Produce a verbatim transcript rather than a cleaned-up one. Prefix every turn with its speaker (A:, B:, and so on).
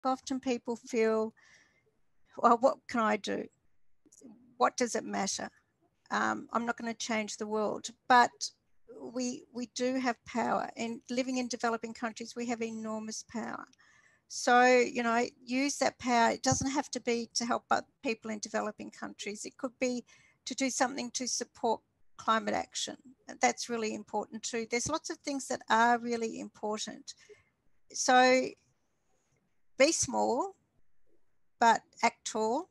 A: often people feel, well, what can I do? What does it matter? Um, I'm not going to change the world, but we we do have power. And living in developing countries, we have enormous power. So, you know, use that power. It doesn't have to be to help people in developing countries. It could be to do something to support climate action. That's really important too. There's lots of things that are really important. So be small, but act tall.